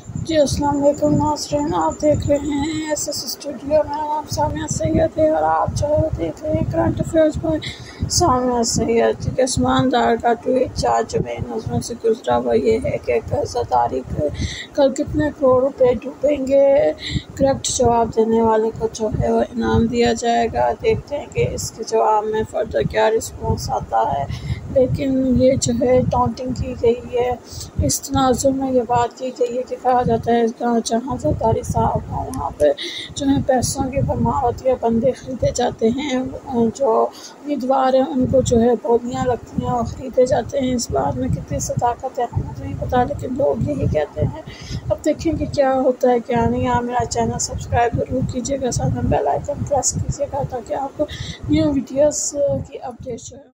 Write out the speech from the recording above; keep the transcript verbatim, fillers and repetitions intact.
जी अस्सलाम वालेकुम नाज़रीन, आप देख रहे हैं एस एस स्टूडियो में। आप सामिया सैयद है और आप जो है देख रहे हैं करंट अफेयर्स में सामिया सैयद। ठीक है, ईमानदार का ट्वीट चार जुमे नज़रों से गुजरा हुआ ये है कि कर्जा तारीख कल कितने करोड़ रुपए डूबेंगे। करेक्ट जवाब देने वाले को जो है वो इनाम दिया जाएगा। देखते हैं कि इसके जवाब में फर्दर क्या रिस्पॉन्स आता है। लेकिन ये जो है टॉन्टिंग की गई है, इस तनाज़ुर में ये बात की गई है कि कहा जाता है जहाँ ज़रदारी साहब हों वहाँ पे जो है पैसों की भरमार होती है, बंदे ख़रीदे जाते हैं, जो उम्मीदवार हैं उनको जो है बोलियाँ लगती हैं और ख़रीदे जाते हैं। इस बात में कितनी सदाकत है हमें तो नहीं पता, लेकिन लोग यही कहते हैं। अब देखें कि क्या होता है क्या नहीं। आप मेरा चैनल सब्सक्राइब ज़रूर कीजिएगा, साथ में बेल आइकन प्रेस कीजिएगा ताकि आपको न्यू वीडियोस की अपडेट जो है